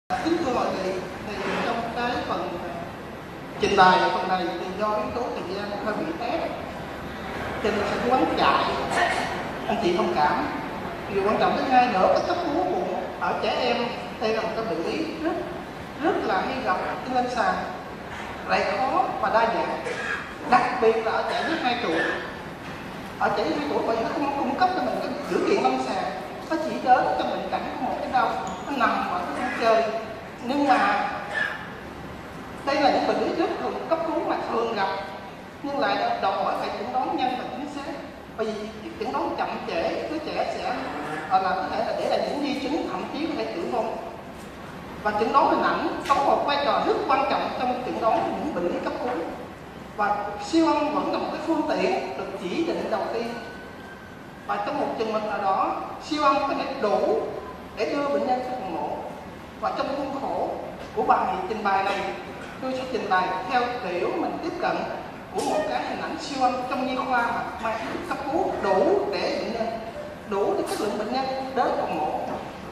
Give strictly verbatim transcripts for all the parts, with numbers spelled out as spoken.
Kính thưa mọi vị, thì trong cái phần trình bày phần này thì do yếu tố thời gian hơi bị ép, cho nên sẽ cố gắng chạy, anh chị thông cảm. Điều quan trọng thứ hai nữa, cái cấp cứu bụng ở trẻ em đây là một cái bệnh lý rất rất là hay gặp trên lâm sàng, lại khó và đa dạng, đặc biệt là ở trẻ dưới hai tuổi. Ở trẻ dưới hai tuổi bởi vì nó không cung cấp cho mình cái dữ kiện lâm sàng, nó chỉ đến trong bệnh cảnh của một cái đau nó nằm ở cái sân chơi. Nhưng mà đây là những bệnh lý rất thường cấp cứu mà thường gặp, nhưng lại đòi hỏi phải chẩn đoán nhanh và chính xác. Bởi vì chẩn đoán chậm trễ, đứa trẻ sẽ gọi là có thể là để lại những di chứng, thậm chí có thể tử vong. Và chẩn đoán hình ảnh có một vai trò rất quan trọng trong chẩn đoán những bệnh lý cấp cứu. Và siêu âm vẫn là một cái phương tiện được chỉ định đầu tiên. Và trong một trường hợp nào đó, siêu âm có thể đủ để đưa bệnh nhân tới phòng mổ. Và trong khuôn khổ của bài trình bày này, tôi sẽ trình bày theo kiểu mình tiếp cận của một cái hình ảnh siêu âm trong nhi khoa mà mang cấp cứu đủ để bệnh nhân, đủ để chất lượng bệnh nhân đến phòng mổ.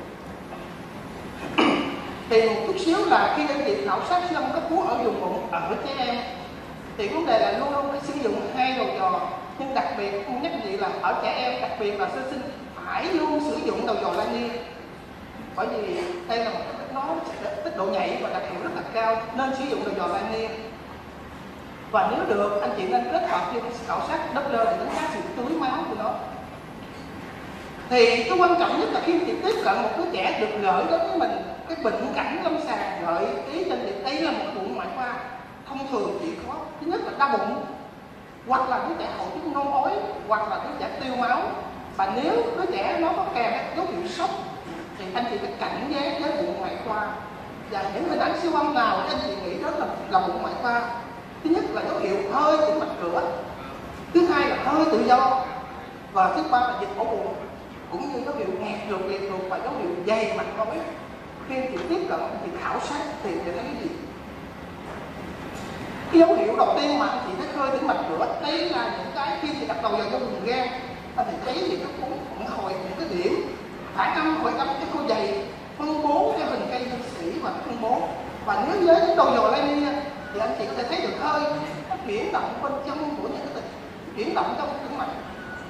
Thì một chút xíu là khi anh chị khảo sát siêu âm cấp cứu ở vùng bụng ở trẻ em, thì vấn đề là luôn luôn phải sử dụng hai đầu dò, nhưng đặc biệt tôi nhắc chị là ở trẻ em, đặc biệt là sơ sinh, phải luôn sử dụng đầu dò Lanier. Bởi vì đây là một cái nó tích độ nhạy và đặc hiệu rất là cao, nên sử dụng đầu dò Lanier. Và nếu được, anh chị nên kết hợp với khảo sát Doppler để đánh giá sự tưới máu của nó. Thì cái quan trọng nhất là khi chị tiếp cận một đứa trẻ được gửi đến với mình cái bệnh cảnh lâm sàng gợi ý trên việc đây là một bụng ngoại khoa. Thông thường chỉ có thứ nhất là đau bụng, hoặc là đứa trẻ hội chứng nôn ói, hoặc là đứa trẻ tiêu máu. Và nếu đứa trẻ nó có kèm các dấu hiệu sốc thì anh chị phải cảnh giác với bụng ngoại khoa. Và những hình ảnh siêu âm nào anh chị nghĩ đó là, là bụng ngoại khoa? Thứ nhất là dấu hiệu hơi tĩnh mạch cửa, thứ hai là hơi tự do, và thứ ba là dịch ổ bụng, cũng như dấu hiệu nghẹt ruột, liệt ruột và dấu hiệu dày mạch máu. Khi anh chị tiếp cận, anh chị khảo sát thì chị thấy cái gì? Cái dấu hiệu đầu tiên mà anh chị thấy hơi tĩnh mạch cửa, đây là những cái khi chị đặt đầu vào trong vùng gan, anh chị thấy gì nó cũng cũng hồi những cái điểm phản âm, hồi âm cái khối dày phân bố theo hình cây dương sĩ và phân bố. Và nếu với cái đầu dò Lanier thì anh chị có thể thấy được hơi nó chuyển động bên trong của những cái tịch, chuyển động trong tĩnh mạch.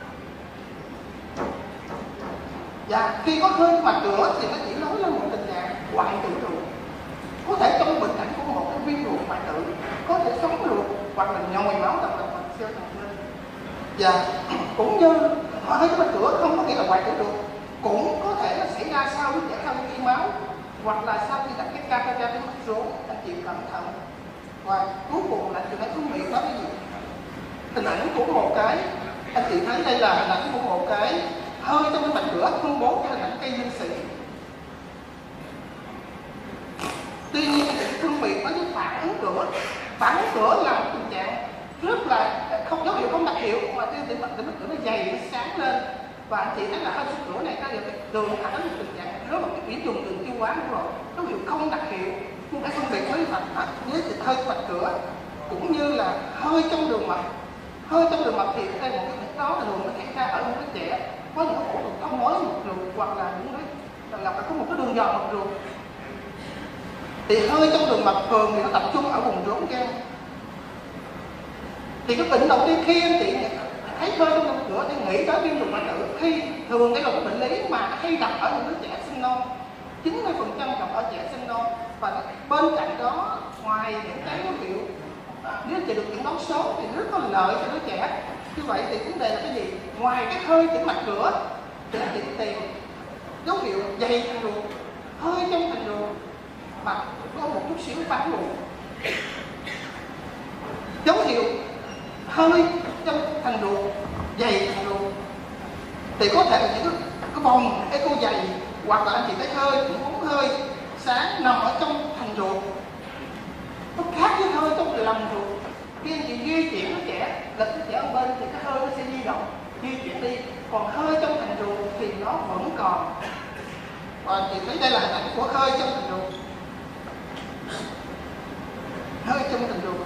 Và khi có hơi mạch cửa thì nó chỉ nói lên một tình trạng hoại tử ruột. Có thể trong bệnh cảnh của một cái viêm ruột hoại tử, có thể sống ruột hoặc là nhồi máu động động mạch siêu thần lên. Và cũng như hơi mạch cửa không có nghĩa là hoại tử ruột, cũng có thể là xảy ra sau khi trẻ sau khi máu, hoặc là sau khi đặt cái catheter đến mạch rốn. Anh chị cẩn thận. Và cuối cùng là chị hãy phân biệt đó cái gì? Hình ảnh của một cái, anh chị thấy đây là hình ảnh của một cái hơi trong cái mạch cửa phân bố cái hình ảnh cây dương sĩ. Tuy nhiên thì phân biệt với phản ứng cửa. Phản ứng cửa là một tình trạng rất là không dấu hiệu không đặc hiệu, mà tiêu tĩnh mạch tĩnh mạch cửa nó dày, nó sáng lên. Và anh chị thấy là hơi xuất cửa này ta thường phản ứng một tình trạng rất là cái biến trùng đường tiêu hóa đúng rồi, dấu hiệu không đặc hiệu. Nhưng phải phân biệt với mạch với hơi mạch cửa, cũng như là hơi trong đường mật. Hơi trong đường mật thì đây một cái đó là thường nó xảy ra ở một cái trẻ có những ổ đường thông nối một ruột, hoặc là những cái là phải có một cái đường giò mật ruột. Thì hơi trong đường mật thường thì nó tập trung ở vùng rốn gan. Thì cái bệnh đầu tiên khi anh chị thấy hơi trong đường cửa thì nghĩ tới viêm ruột hoại tử, khi thường đây là một bệnh lý mà hay gặp ở những đứa trẻ sinh non, chín mươi phần trăm gặp ở trẻ sinh non. Và bên cạnh đó, ngoài những cái dấu hiệu à, nếu chị được chẩn đoán sớm thì rất có lợi cho đứa trẻ. Như vậy thì vấn đề là cái gì? Ngoài cái hơi tĩnh mạch cửa thì anh chị tìm dấu hiệu dày thành ruột, hơi trong thành ruột mà có một chút xíu ván ruột. Dấu hiệu hơi trong thành ruột, dày thành ruột thì có thể là những cái, cái vòng echo dày, hoặc là anh chị thấy hơi cũng bóng hơi sáng nằm ở trong thành ruột. Nó khác với hơi trong lòng ruột. Khi anh chị di chuyển đứa trẻ, lật đứa trẻ ở bên thì cái hơi nó sẽ di động, di chuyển đi. Còn hơi trong thành ruột thì nó vẫn còn. Và anh chị thấy đây là hình ảnh của hơi trong thành ruột. Hơi trong thành ruột.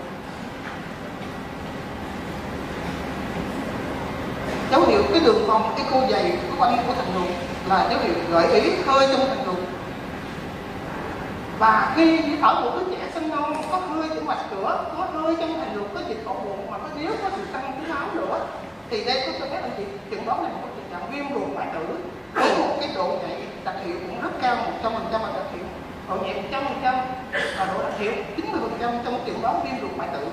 Dấu hiệu cái đường vòng cái cô dày cái quanh của thành ruột là dấu hiệu gợi ý hơi trong thành ruột. Và khi ở một đứa trẻ sinh non có hơi tĩnh mạch cửa, có hơi trong thành ruột, có dịch ổ bụng, mà có nếu có sự tăng thiếu máu nữa, thì đây có cho phép anh chị chẩn đoán là một tình trạng viêm ruột hoại tử với một cái độ nhạy đặc hiệu cũng rất cao, một trăm phần trăm là đặc hiệu, độ nhạy một trăm phần trăm và độ đặc hiệu chín mươi phần trăm trong chẩn đoán viêm ruột hoại tử.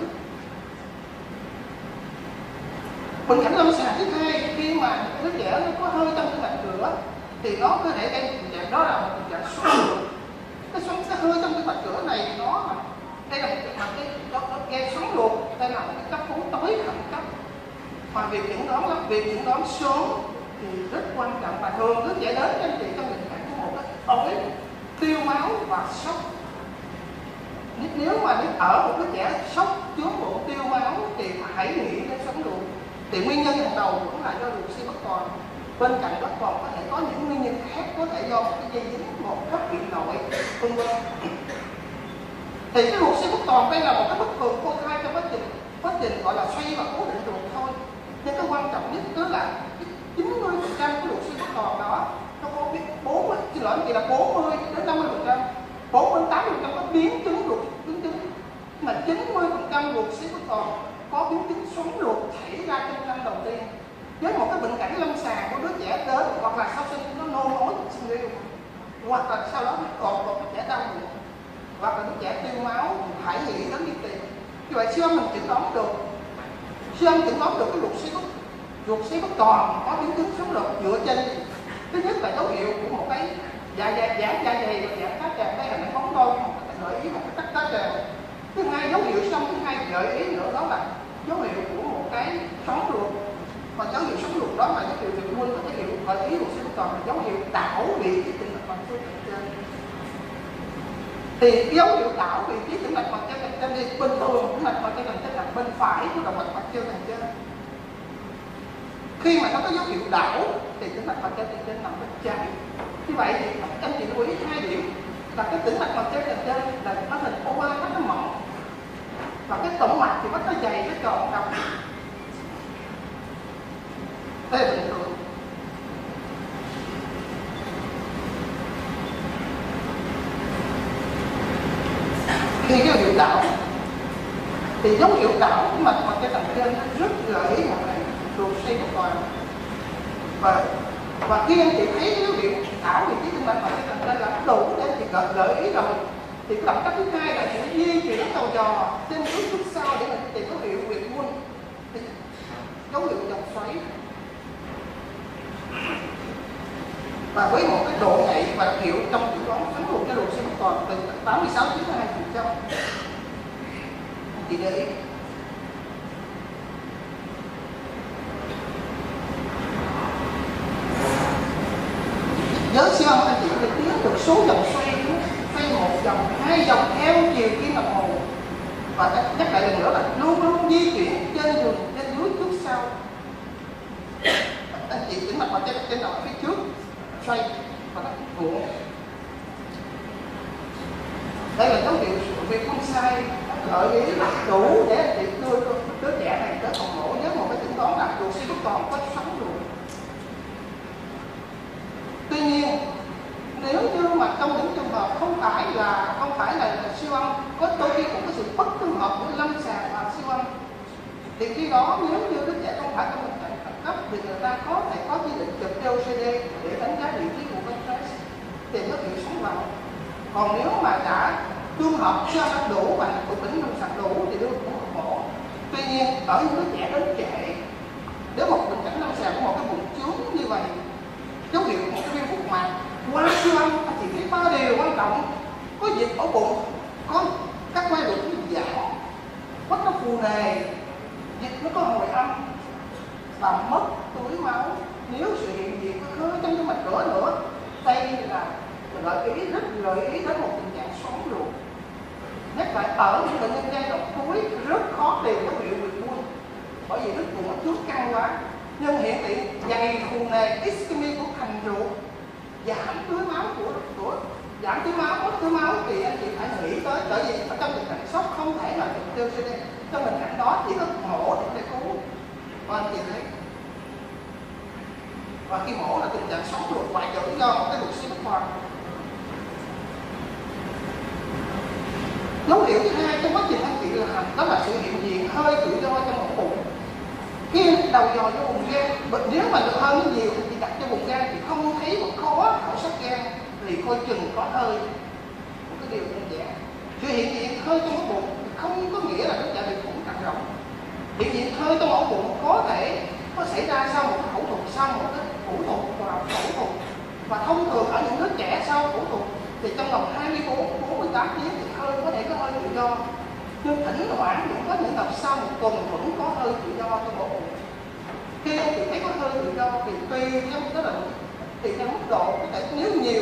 Bệnh cảnh lâm sàng thứ hai, khi mà đứa trẻ nó có hơi trong tĩnh mạch cửa thì nó có thể gây tình trạng đó là một tình trạng xoắn ruột. Cái xoắn cái hơi trong tĩnh mạch cửa này nó đây là một cái mặt cái nó, nó gây xoắn ruột, đây là một cái cấp cứu tối khẩn cấp. Mà việc chẩn đoán là việc chẩn đoán sớm thì rất quan trọng, và thường đứa trẻ đến cho anh chị trong tình trạng của một cái tối tiêu máu và sốc. Nếu mà ở một đứa trẻ sốc chướng bụng tiêu máu thì hãy nghĩ đến xoắn ruột. Thì nguyên nhân hàng đầu cũng là do ruột siêu bất toàn. Bên cạnh đó còn có thể có những nguyên nhân khác, có thể do một cái dây dính, một thoát vị nội, vân vân. Thì cái ruột siêu bất toàn đây là một cái bất thường cô thai trong quá trình quá trình gọi là xoay và cố định ruột thôi. Nhưng cái quan trọng nhất đó là chín mươi phần trăm của ruột siêu bất toàn đó nó có biết bốn mươi, xin lỗi chị là bốn mươi đến năm mươi phần trăm, bốn mươi đến tám mươi phần trăm có biến chứng ruột biến chứng, mà chín mươi phần trăm ruột siêu bất toàn có biến chứng xoắn ruột xảy ra trong năm đầu tiên. Với một cái bệnh cảnh lâm sàng của đứa trẻ đến hoặc là sau sinh nó nôn ói sinh riêu, hoặc là sau đó nó còn một đứa trẻ đau bụng, hoặc là đứa trẻ tiêu máu, hãy nghĩ đến đi tìm. Như vậy siêu âm mình chẩn đoán được, siêu âm chẩn đoán được cái ruột siêu bất ruột siêu bất toàn có biến chứng xoắn ruột dựa trên thứ nhất là dấu hiệu của một cái dạ dày giãn dạ dày và giãn tá tràng, đây là những móng đôi một cái gợi ý một cái tắc tá tràng. Thứ hai dấu hiệu xong thứ hai gợi ý nữa đó là dấu hiệu của một cái xoắn ruột, và dấu hiệu xoắn ruột đó là dấu hiệu việc luôn, và dấu hiệu gợi ý ruột siêu bất toàn là dấu hiệu đảo vị trí tĩnh mạch trên trên. Thì cái dấu hiệu đảo vị trí tĩnh mạch mặt trên cạnh trên thì bình thường tĩnh mạch mặt trên cạnh trên là bên phải của động mạch mặt trên cạnh trên. Khi mà nó có dấu hiệu đảo thì tĩnh mạch mặt trên cạnh trên nằm bên trái. Như vậy thì anh chị lưu ý hai điểm là cái tĩnh mạch mặt trên cạnh trên là nó hình oval, mắt nó mỏng, và cái tổng mạch thì mắt nó dày, nó tròn đồng. Đây là bình thường. Khi cái dấu hiệu đảo thì dấu hiệu đảo của mạch mặt trên tầng trên nó rất gợi ý một cái ruột siêu bất toàn. Và và khi anh chị thấy cái dấu hiệu đảo vị trí tĩnh mạch mặt trên tầng trên là đủ để anh chị gợi, gợi ý rồi, thì cái động tác thứ hai là sẽ di chuyển đầu giò trên dưới trước sau để mình tìm dấu hiệu huyệt môn, dấu hiệu dòng xoáy. Và với một cái độ nhạy và đặc hiệu trong chẩn đoán xoắn ruột cái ruột siêu bất toàn từ tám mươi sáu đến chín mươi hai phần trăm. Chị để ý. Nhớ siêu âm anh chị được biết được số vòng xoay, xoay một vòng, hai vòng theo chiều kim đồng hồ. Và nhắc lại lần nữa là luôn luôn di chuyển trên đường, trên dưới trước sau. Anh chị tĩnh mạch mặt trên trên đầu ở phía trước xoay và nó cuộn. Đây là dấu hiệu việc không sai, gợi ý đủ để anh chị đưa đứa trẻ này tới phòng mổ với một cái chẩn đoán là ruột siêu bất toàn có xoắn ruột. Tuy nhiên nếu như mà trong những trường hợp không phải là không phải là, là siêu âm, có đôi khi cũng có sự bất tương hợp giữa lâm sàng và siêu âm, thì khi đó nếu như đứa trẻ không phải trong tình trạng khẩn cấp thì người ta có thể có chỉ định chụp đê o xê đê để đánh giá vị trí của con stress tìm dấu hiệu sống vào. Còn nếu mà đã tương hợp siêu âm đã đủ và của bệnh lâm sàng đủ thì đưa cũng một mổ. Tuy nhiên ở những đứa trẻ đến trễ, nếu một bệnh cảnh lâm sàng của một cái bụng chướng như vậy, dấu hiệu một cái viêm phúc mạc, qua siêu âm anh chỉ thấy ba điều quan trọng: có dịch ở bụng, có các quay ruột giảm, mất nó phù nề, dịch nó có hồi âm và mất túi máu. Nếu sự hiện diện có khơi trong cái mạch cửa nữa, đây là gợi ý rất gợi ý đến một tình trạng xoắn ruột. Nhắc lại ở những bệnh nhân giai đoạn cuối rất khó tìm dấu hiệu huyệt môn, bởi vì nước bụng nó trước căng quá. Nhưng hiện tượng dày phù nề, ischemia của thành ruột, giảm tưới máu của của giảm tưới máu, mất tưới máu thì anh chị phải nghĩ tới, bởi vì ở trong tình trạng sốc không thể là chụp đê o xê đê. Trong tình trạng đó chỉ có mổ để cứu. Và anh chị thấy, và khi mổ là tình trạng xoắn ruột hoại tử do một cái ruột siêu bất toàn. Dấu hiệu thứ hai trong quá trình anh chị làm đó là sự hiện diện hơi tự do trong ổ bụng. Khi đầu dò vô vùng gan, nếu mà được hơi nhiều thì đặt cho vùng gan thì không thấy một khó khảo sát gan thì coi chừng có hơi. Một cái điều đơn giản. Sự hiện diện hơi trong ổ bụng không có nghĩa là nó dạ dày cũng căng rộng. Hiện diện hơi trong ổ bụng có thể có xảy ra sau một phẫu thuật, sau một cái phẫu thuật và phẫu thuật. Và thông thường ở những đứa trẻ sau phẫu thuật thì trong vòng hai mươi bốn đến bốn mươi tám tiếng thì hơi có thể có hơi tự do. Nhưng thỉnh thoảng cũng có những tập sau một tuần vẫn có hơi tự do trong ổ bụng. Khi anh chị thấy có hơi tự do thì tùy theo đó là tùy theo mức độ, có thể nếu nhiều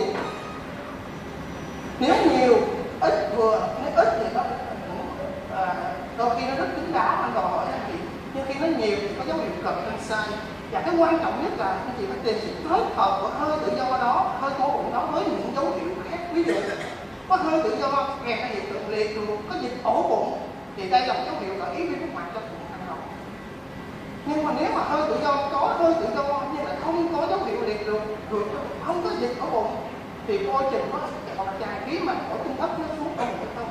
nếu nhiều ít vừa, nếu ít thì nó à, đôi khi nó rất kín đáo, anh đòi hỏi anh chị. Nhưng khi nó nhiều thì có dấu hiệu cần lên sai. Và cái quan trọng nhất là anh chị phải tìm sự kết hợp của hơi tự do đó, hơi ổ bụng đó với những dấu hiệu khác. Ví dụ có hơi tự do kèm theo hiện tượng liệt ruột, có dịch ổ bụng thì đây là một dấu hiệu gợi ý viêm phúc mạc cho bụng ăn rộng. Nhưng mà nếu mà hơi tự do có hơi tự do nhưng lại không có dấu hiệu liệt ruột, ruột không có dịch ổ bụng thì coi chừng có hoặc là tràn khí mạch ở trung thấp nó xuống ổ bụng không.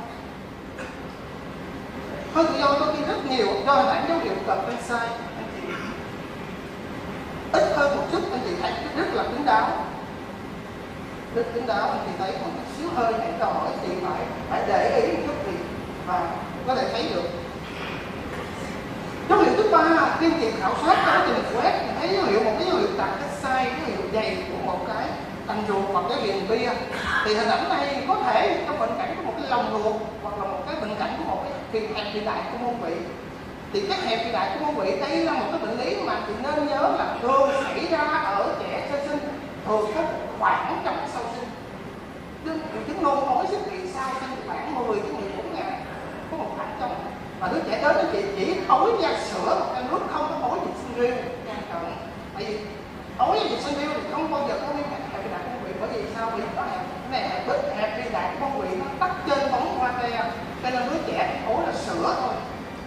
Hơi tự do đôi khi rất nhiều do bản dấu hiệu cần lên sai. Anh chị ít hơn một chút anh chị thấy rất là kín đáo, rất kín đáo anh chị thấy một xíu hơi này đòi hỏi chị phải phải để ý một chút gì và có thể thấy được. Dấu hiệu thứ ba khi chị khảo sát quá trình quét thì thấy dấu hiệu một cái dấu hiệu tạt cái sai, dấu hiệu dày của một cái thành ruột hoặc cái viền bia. Thì hình ảnh này có thể trong bệnh cảnh của một cái lòng ruột hoặc là một cái bệnh cảnh của một cái viền hẹp phi đại của môn vị. Thì cái hẹp phi đại của môn vị đây là một cái bệnh lý mà chị nên nhớ là thường xảy ra ở trẻ sơ sinh, thường có khoảng trong sau sinh. Triệu chứng nôn ói xuất hiện sau sinh khoảng mười đến mười bốn ngày có một khoảng trống. Mà đứa trẻ đến chị chỉ ói ra sữa một cái nước, không có ói dịch sinh riêu. Quan trọng tại vì ói dịch sinh riêu thì không bao giờ có liên hệ hẹp phi đại của môn vị. Bởi vì sao? Vì có hẹp cái này hẹp bít hẹp phi đại của môn vị nó tắt trên bóng hoa te, cho nên đứa trẻ ói là sữa thôi.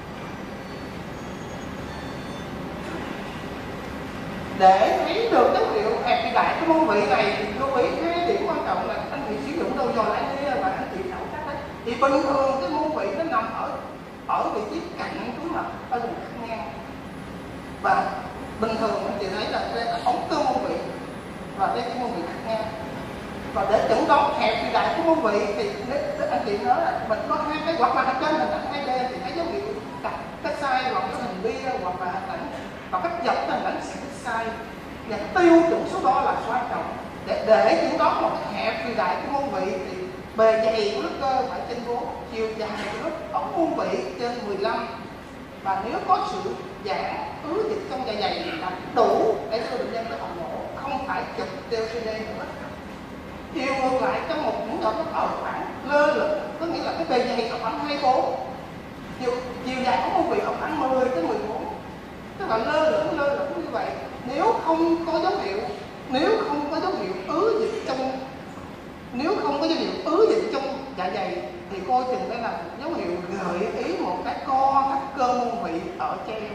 Để thấy được dấu hiệu hẹp phi đại của môn vị này thì lưu ý hai điểm quan trọng là anh chị sử dụng đầu dò lại lia và anh chị khảo sát đấy. Thì bình thường cái môn vị nó nằm ở ở vị trí cạnh túi mật ở vùng cắt ngang, và bình thường anh chị thấy là đây là ống cơ môn vị và đây cái môn vị cắt ngang. Và để chẩn đoán hẹp phi đại của môn vị thì nếu anh chị nói là mình có hai cái hoặc là trên hình ảnh hai D thì thấy dấu hiệu đặt cái sai hoặc cái hình bia hoặc là hình ảnh và cách dọc cái hình ảnh sẽ sai. Và cái tiêu chuẩn số đo là quan trọng để để chẩn đoán một cái hẹp phi đại của môn vị thì bề dày của lớp cơ phải trên bốn, chiều dài của lớp ống môn vị trên mười lăm, và nếu có sự giãn ứ dịch trong dạ dày thì là đủ để đưa bệnh nhân tới phòng mổ, không phải chụp đê xê đê nữa. Chiều ngược lại trong một những giọt nó ở khoảng lơ lửng, có nghĩa là cái bề dày ở khoảng hai mươi bốn, chiều, chiều dài của môn vị ở khoảng mười tới mười bốn, tức là lơ lửng lơ lửng như vậy. Nếu không có dấu hiệu nếu không có dấu hiệu ứ dịch trong nếu không có dấu hiệu ứ dịch trong dạ dày thì coi chừng đây là một dấu hiệu gợi ý một cái co thắt cơ môn vị ở trẻ em.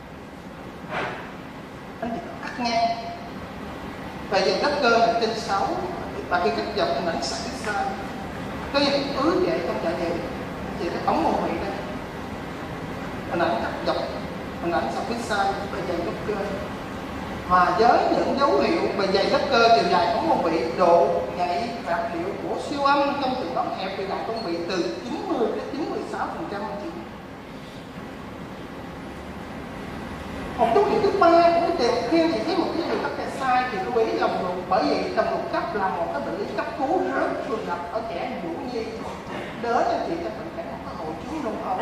Anh chị cắt ngang và dòng thắt cơ là trên sáu, và khi cắt dọc hình ảnh sẵn sai cái dấu hiệu ứ vậy trong dạ dày thì cái ống môn vị đây, hình ảnh cắt dọc hình ảnh sẵn phía sai bề dày lớp cơ. Và với những dấu hiệu bề dày lớp cơ, chiều dài ống môn vị, độ nhạy vật liệu của siêu âm trong trường đoán hẹp phi đại môn vị từ chín mươi đến chín mươi sáu phần trăm. Một dấu hiệu thứ ba của tìm khi chị thấy một cái dấu hiệu cắt sai thì lưu ý lòng ruột, bởi vì lòng ruột cấp là một cái bệnh lý cấp cứu rất thường gặp ở trẻ nhũ nhi đến cho chị cho bệnh cảnh một cái hội chứng nôn ói,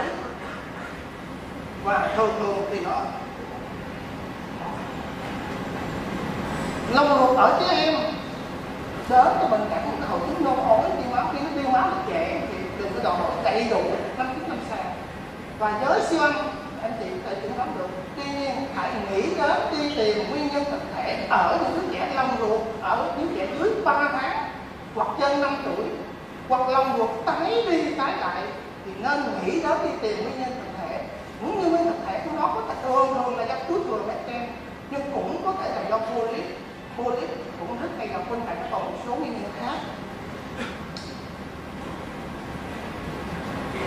và thường thường thì nó lòng ruột ở trẻ em đến cho bệnh cảnh một cái hội chứng nôn ói tiêu máu. Khi nó tiêu máu ở trẻ thì đừng có đòi hỏi đầy đủ năm chín năm sàng, và với siêu âm anh chị có thể chẩn đoán được. Tuy nhiên hãy nghĩ đến đi tìm nguyên nhân thực thể ở những đứa trẻ lòng ruột ở những trẻ dưới ba tháng hoặc trên năm tuổi, hoặc lòng ruột tái đi tái lại thì nên nghĩ đến đi tìm nguyên nhân thực thể. Những nguyên nhân thực thể của nó có thể thường thường là do túi thừa mét đen, nhưng cũng có thể là do polyp. Polyp cũng rất hay gặp bên cạnh nó còn một số nguyên nhân khác.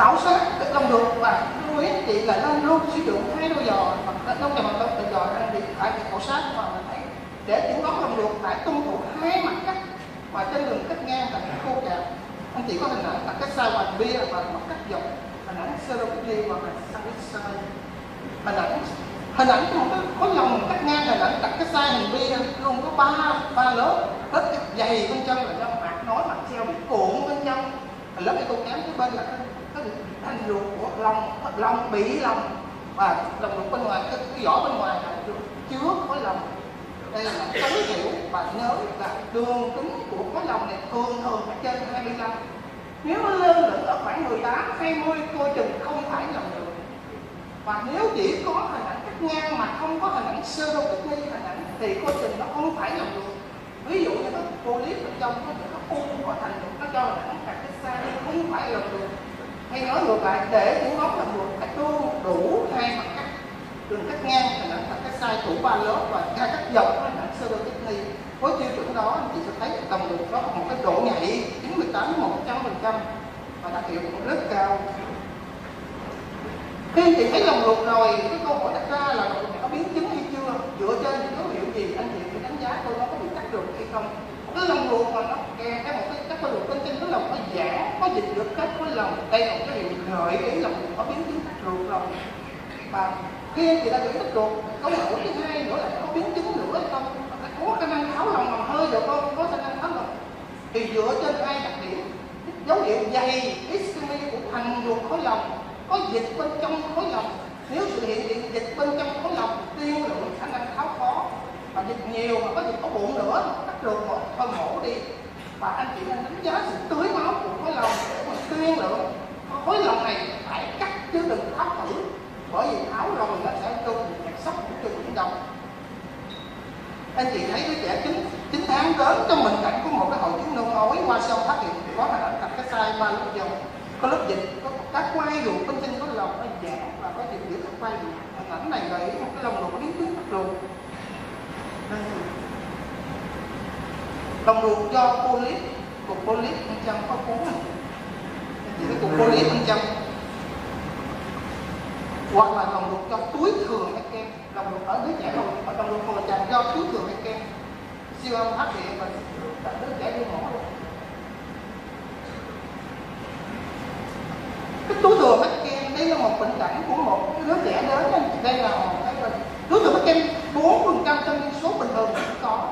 khảo sát lông ruột và lưu ý anh chị là nên luôn sử dụng hai đôi giò hoặc nông trà bằng đôi giò anh chị phải khảo sát mà mình thấy để chẩn đoán lông ruột phải tuân thủ hai mặt cắt và trên đường cắt ngang và cắt khô chạm. Anh chị có hình ảnh là cái sai hoành bia và mặt cắt dọc, hình ảnh pseudopenia hoặc là sai hình ảnh hình ảnh của một cái khối lòng cắt ngang, hình ảnh đặt cái sai hình bia luôn có ba ba lớp lớp dày bên trong là do mạc nói mặt treo bị cuộn bên trong, lớp cái tô kém cái bên là cái, cái thành ruột của lòng lòng bị lòng và lòng ruột bên ngoài cái, cái vỏ bên ngoài là chứa khối lòng. Đây là tối thiểu và nhớ là đường kính của khối lòng này thường thường ở trên hai mươi lăm, nếu nó lên lửng ở khoảng mười tám hai mươi coi chừng không phải lòng ruột. Và nếu chỉ có hình ảnh cắt ngang mà không có hình ảnh pseudopenia hình ảnh thì coi chừng nó không phải lòng ruột. Ví dụ như cái polyp bên trong có những cái u và thành ruột nó cho là nó cắt cái sai nhưng không phải lòng ruột. Hay nói ngược lại, để những ngón lòng ruột phải luôn đủ hai mặt cắt, đường cắt ngang hình ảnh cái sai thủ ba lớp và hai cắt dọc hình ảnh pseudopenia. Với tiêu chuẩn đó anh chị sẽ thấy lòng ruột nó có một cái độ nhạy chín mươi tám đến một trăm phần trăm và đặc hiệu cũng rất cao. Khi anh chị thấy lòng ruột rồi, cái câu hỏi đặt ra là lòng ruột có biến chứng hay chưa? Dựa trên những dấu hiệu gì anh chị phải đánh giá coi nó có bị cắt ruột hay không? Cái lòng ruột mà nó kèm theo một cái cắt ruột bên trên cái lòng nó giãn, có dịch được kết với lòng, đây là một cái hiệu gợi ý lòng ruột có biến chứng cắt ruột rồi. Và khi anh chị đã bị cắt ruột, câu hỏi thứ hai nữa là có biến chứng nữa hay không? Có khả năng tháo lòng bằng hơi được không? Có khả năng tháo lòng. Thì dựa trên hai đặc điểm, dấu hiệu dày ischemia của thành ruột khối lòng, có dịch bên trong khối lòng. Nếu sự hiện diện dịch bên trong khối lòng tiên lượng khả năng tháo khó, và dịch nhiều mà có dịch ở bụng nữa, cắt ruột một thôi mổ đi. Và anh chị nên đánh giá sự tưới máu của khối lòng để mà tiên lượng khối lòng này phải cắt chứ đừng tháo thử, bởi vì tháo rồi nó sẽ vô tình trạng sốc của trường chuyển động. Anh chị thấy đứa trẻ chín chín tháng đến trong bệnh cảnh của một cái hội chứng nôn ói, qua sau phát hiện có hình ảnh đặt cái sai ba lớp dòng, có lớp dịch, có các quai ruột bên trên có lòng nó giãn và có dịch giữa các quai ruột. Hình ảnh này gợi ý một cái lòng ruột có biến chứng cắt ruột. Lòng ruột do polyp, cục polyp bên trong có cuốn này, anh chị thấy cục polyp bên trong, hoặc là lòng ruột do túi thừa hay kem. Lòng ruột ở đứa trẻ rồi, và lòng ruột hồi tràn do túi thừa hay kem. Siêu âm phát hiện và đứa trẻ đi mổ luôn. Cái túi thừa mắc kem đây là một bệnh cảnh của một đứa trẻ đến, đây là một cái túi thừa mắc kem bốn phần trăm trong dân số bình thường cũng có,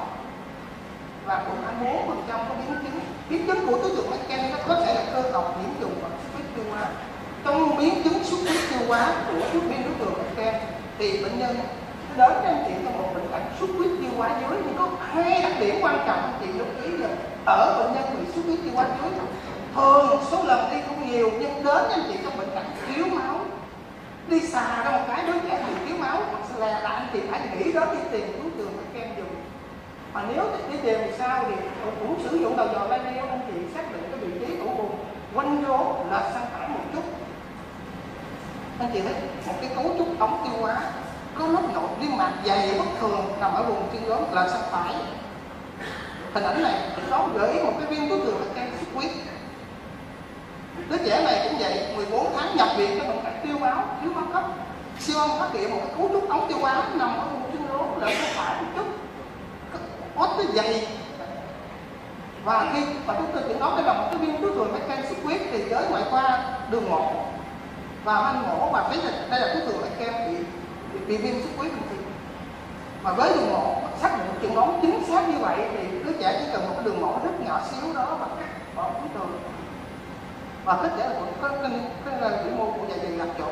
và cũng hai mươi bốn phần trăm có biến chứng. Biến chứng của túi thừa mắc kem nó có thể là cơ học nhiễm trùng và xuất huyết tiêu hóa. Trong biến chứng xuất huyết tiêu hóa của thuốc viên túi thừa mắc kem thì bệnh nhân đến với anh chị trong một bệnh cảnh xuất huyết tiêu hóa dưới, nhưng có hai đặc điểm quan trọng anh chị lưu ý là ở bệnh nhân bị xuất huyết tiêu hóa dưới thường số lần đi không nhiều, nhưng đến với anh chị trong bệnh cảnh thiếu máu, đi xà ra một cái đứa trẻ bị thiếu máu hoặc là, là anh chị phải nghĩ đến đi tìm túi thừa mắc kem dùng. Mà nếu đi tìm thì sao thì cũng sử dụng đầu dò radio, anh chị xác định cái vị trí tủ bùn quanh rố là sang phải một chút. Anh chị thấy một cái cấu trúc ống tiêu hóa có lớp nội niêm mạc dày bất thường nằm ở vùng chân rốn là sang phải. Hình ảnh này nó gợi ý một cái viên túi thừa mắc kem xuất huyết. Đứa trẻ này cũng vậy, mười bốn tháng nhập viện cho bệnh cảnh tiêu máu, thiếu máu cấp. Siêu âm phát hiện một cái cấu trúc ống tiêu hóa nằm ở vùng chân rốn là sang phải một chút, ốt nó dày. Và khi và chúng tôi chẩn đoán đây là một cái viên túi thừa mắc kem xuất huyết thì với ngoại khoa đường mổ và anh mổ và thấy là đây là túi thừa mắc kem bị bị, bị viêm xuất huyết bình thường. Và với đường mổ xác định chẩn đoán chính xác như vậy thì đứa trẻ chỉ cần một cái đường mổ rất nhỏ xíu đó và cắt bỏ túi thừa. Và kết quả là có cái biểu mô của dạ dày lạc trộn.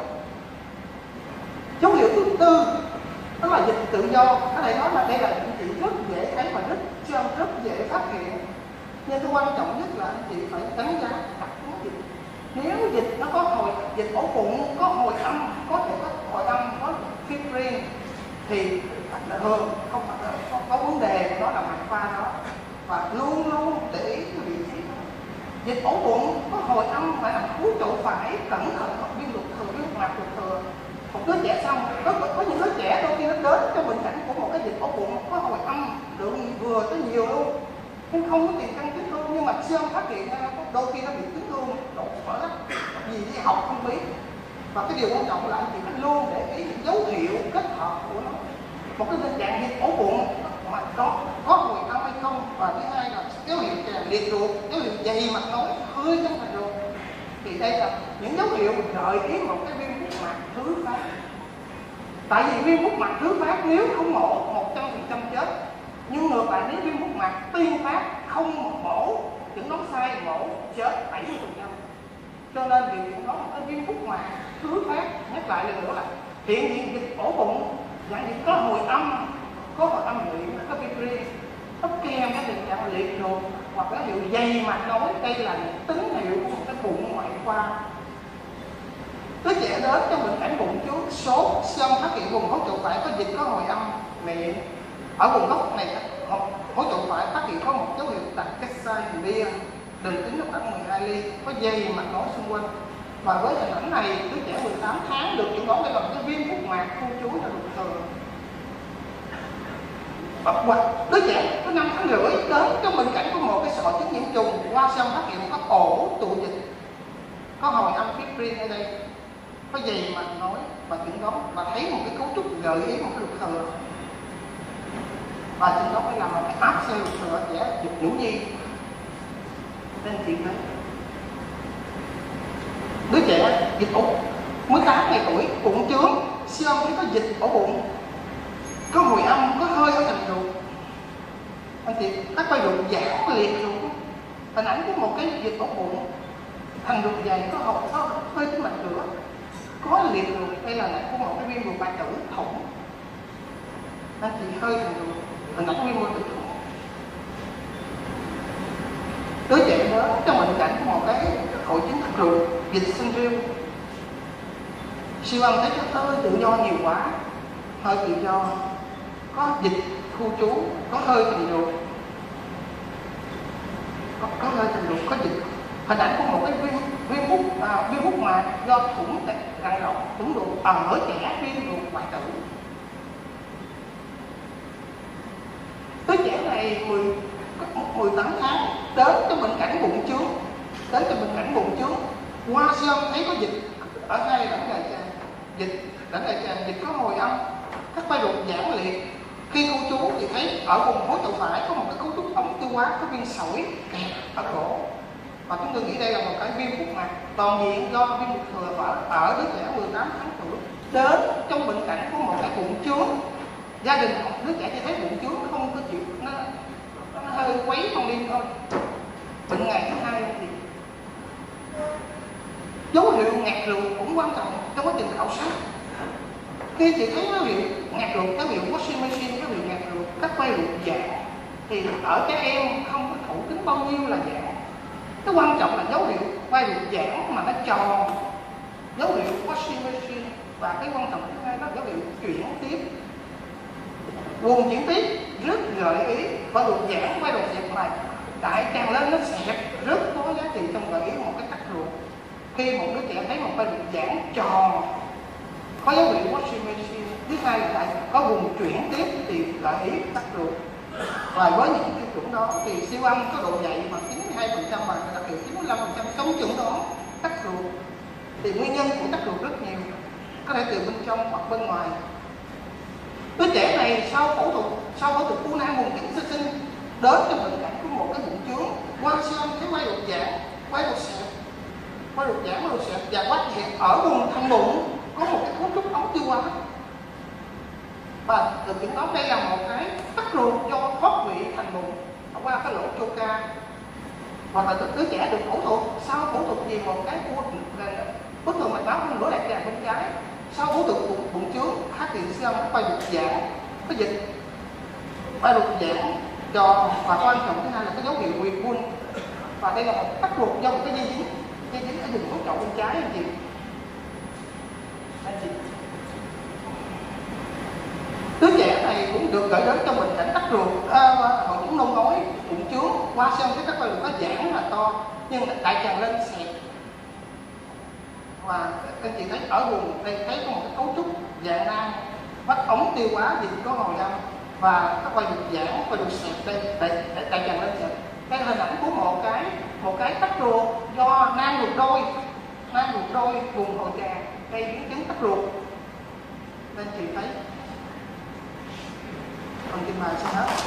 Dấu hiệu thứ tư đó là dịch tự do. Có thể nói là đây là anh chị rất dễ thấy và rất rất dễ phát hiện. Nhưng cái quan trọng nhất là anh chị phải đánh giá đặc tính dịch. Nếu dịch nó có hồi dịch ổ bụng, có hồi âm, có thể có hồi âm, có fibrin thì là thường không phải là có, có vấn đề của nó là mạch khoa đó, và luôn luôn để ý cái vị trí đó. Dịch ổ bụng có hồi âm phải là cú trụ phải cẩn thận hoặc viêm ruột thừa, viêm mạc ruột thừa. Một đứa trẻ xong có, có những đứa trẻ đôi khi nó đến trong bệnh cảnh của một cái dịch ổ bụng có hồi âm lượng vừa tới nhiều luôn, nhưng không có tiền căn chấn thương, nhưng mà siêu âm phát hiện ra đôi khi nó bị chấn thương đột vỡ lắm, gì đi học không biết. Và cái điều quan trọng là anh chị phải luôn để ý những dấu hiệu kết hợp của nó, một cái tình trạng dịch ổ bụng mà có có hồi âm hay không, và thứ hai là dấu hiệu tràn liệt ruột, dấu hiệu dày mạch máu hơi trong thành ruột. Thì đây là những dấu hiệu gợi ý một cái viêm phúc mạc thứ phát. Tại vì viêm phúc mạc thứ phát nếu không mổ một trăm phần trăm chết, nhưng ngược lại nếu viêm phúc mạc tiên phát không mổ, chẩn đoán sai mổ chết bảy mươi phần trăm. Cho nên việc chẩn đoán một cái viêm phúc mạc thứ phát, nhắc lại lần nữa là hiện diện dịch ổ bụng, dạng dịch có hồi âm, có hồi âm liệt, có fibrin, nó kèm cái tình trạng liệt ruột hoặc cái hiệu dày mạch nối. Đây là những tín hiệu của một cái bụng ngoại khoa. Đứa trẻ đến trong bệnh cảnh bụng trước sốt, siêu âm phát hiện vùng hố trụ phải có dịch có hồi âm miệng. Ở vùng gốc này hố trụ phải phát hiện có một dấu hiệu đặt cách sai bia, đường kính nó khoảng mười hai ly, có dây mạch nối xung quanh. Và với hình ảnh này, đứa trẻ mười tám tháng được chẩn đoán đây là một cái viêm phúc mạc khu trú là ruột thừa. Và đứa trẻ có năm tháng rưỡi đến trong bệnh cảnh của một cái sỏi chứng nhiễm trùng, qua siêu âm phát hiện một cái ổ tụ dịch, có hồi âm fibrin ở đây, có dày mạch nối và chẩn đoán và thấy một cái cấu trúc gợi ý một cái ruột thừa. Và chẩn đoán phải làm một cái áp xe ruột thừa trẻ dịch nhũ nhi. Nên chị thấy đứa trẻ dịch ổ mười tám ngày tuổi, bụng trướng, siêu âm thấy có dịch ổ bụng, có hồi âm, có hơi ở thành ruột. Anh chị các quay ruột giãn liệt ruột, hình ảnh của một cái dịch ổ bụng, thành ruột dày, có hộp, có hơi cái mạch rửa, có liệt ruột. Đây là hình ảnh của một cái viêm ruột bại tử thủng. Anh chị hơi thành ruột, hình ảnh viêm ruột tử thủng. Đứa trẻ đến trong bệnh cảnh của một cái hội chứng thắt ruột, dịch sinh riêu, siêu âm thấy cái hơi tự do nhiều quá, hơi tự do, có dịch khu trú, có hơi thành ruột, có, có hơi thành ruột, có dịch. Hình ảnh của một cái viêm viêm hút à, viêm hút mạc do thủng răng rộng, thủng ruột ở trẻ viêm ruột hoại tử. Đứa trẻ này mười tám tháng đến trong bệnh cảnh bụng trướng, đến trong bệnh cảnh bụng trướng, qua siêu âm thấy có dịch ở hai lãnh đại tràng, dịch lãnh đại tràng, dịch có hồi âm, các quay ruột giãn liệt. Khi khu trú thì thấy ở vùng hố trụ phải có một cái cấu trúc ống tiêu hóa, có viên sỏi kẹt ở cổ, và chúng tôi nghĩ đây là một cái viêm phúc mạc toàn diện do viêm ruột thừa vỡ ở đứa trẻ mười tám tháng tuổi. Đến trong bệnh cảnh của một cái bụng trướng, gia đình đứa trẻ chỉ thấy bụng trướng không có chịu, nó, nó hơi quấy con đi thôi. Bệnh ngày thứ hai thì dấu hiệu ngạt ruột cũng quan trọng trong quá trình khảo sát. Khi chị thấy dấu hiệu ngạt ruột, dấu hiệu washing machine, dấu hiệu ngạt ruột, các quay ruột giãn, thì ở trẻ em không có thấu tính bao nhiêu là giãn. Cái quan trọng là dấu hiệu quay ruột giãn mà nó tròn, dấu hiệu washing machine, và cái quan trọng thứ hai là dấu hiệu chuyển tiếp. Nguồn chuyển tiếp rất gợi ý quay ruột giãn, quay ruột dẹp này đại tràn lên nó xẹp, rất có giá trị trong gợi ý một cái tắc ruột. Khi một đứa trẻ thấy một quay ruột giãn tròn, có dấu hiệu washing machine, thứ hai là lại có vùng chuyển tiếp thì gợi ý tắc ruột. Và với những tiêu chuẩn đó thì siêu âm có độ nhạy mà chín mươi hai phần trăm và đặc biệt chín mươi lăm phần trăm trong chuẩn đoán tắc ruột. Thì nguyên nhân của tắc ruột rất nhiều, có thể từ bên trong hoặc bên ngoài. Đứa trẻ này sau phẫu thuật, sau phẫu thuật u nang buồng trứng sơ sinh, đến trong bệnh cảnh của một cái bụng trướng, qua siêu âm thấy quay ruột giãn, quay ruột xẹp, quay ruột giãn, quay ruột xẹp, và phát hiện ở vùng thành bụng có một cái cấu trúc ống tiêu hóa. Và được chẩn đoán đây là một cái tắc ruột do thoát vị thành bụng qua cái lỗ troca. Hoặc là đứa trẻ được phẫu thuật, sau phẫu thuật vì một cái bất thường mạch máu trong lỗ đại tràng bên trái, sau phẫu thuật bụng, bụng trướng phát hiện siêu âm quay ruột giãn, có dịch quay ruột giãn tròn, và quan trọng thứ hai là cái dấu hiệu quỳ buôn. Và đây là một tắc ruột do một cái dây dính, dây dính ở vùng hố trậu bên trái anh chị. Anh chị. Đứa trẻ này cũng được gửi đến trong bệnh cảnh tắc ruột, à, hội chứng nôn ói, bụng trướng, qua xem cái các quay ruột nó giãn là to nhưng đại tràng lên xẹp. Và anh chị thấy ở vùng đây thấy có một cái cấu trúc dạng nang, vách ống tiêu hóa gì có hồi âm, và các quay được giãn, quay được xẹp đây, tại tại tại dàn lên xẹp. Đây là hình ảnh của một cái một cái tắc ruột do nang ruột đôi, nang ruột đôi vùng hội tràng, đây biến chứng tắc ruột. Nên chị thấy phần trình bày sẽ hết.